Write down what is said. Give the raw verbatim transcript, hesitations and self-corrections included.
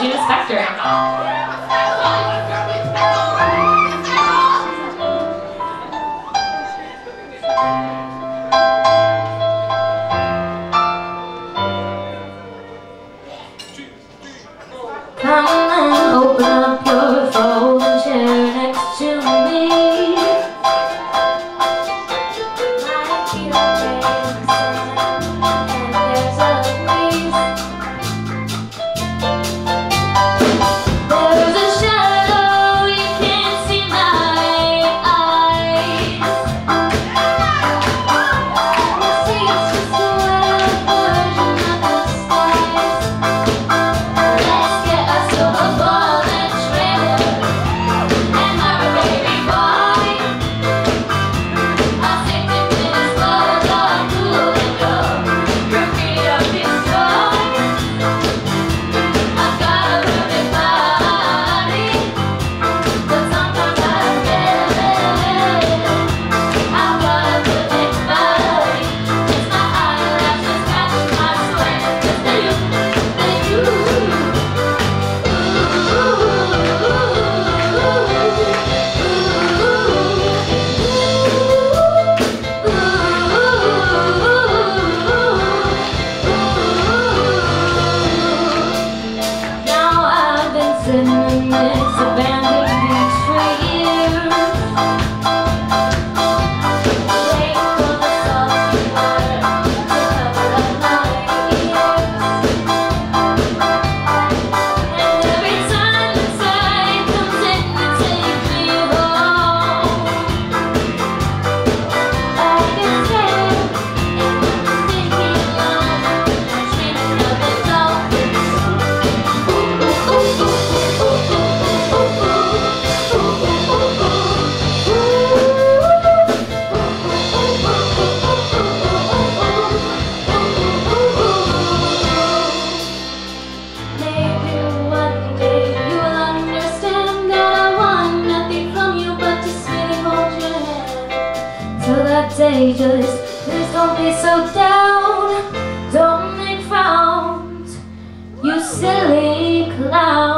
Regina Spektor. Come and open up your folding chair next to me. My feet are dancing and there's a breeze. There's a shadow, you can't see my eyes. You see it's just a wet version of the skies. Let's get us to a golden trailer and have a baby boy. I'll take the tennis balls all cool and go. Your feet up his toes. I've got a perfect body, but sometimes I feel it. I've got a perfect body. It's my eyelashes catch my sweat. Just the you, the you. Now I've been sitting in this abandoned beach for years, waiting for the salty water to cover up my ears. And every time the tide comes in to take me home, I get scared and I'm thinking alone, dreaming of the dolphins. Maybe one day you will understand that I want nothing from you but to simply hold your hand. Till that day, just please don't be so down. Don't make frowns, you silly clown.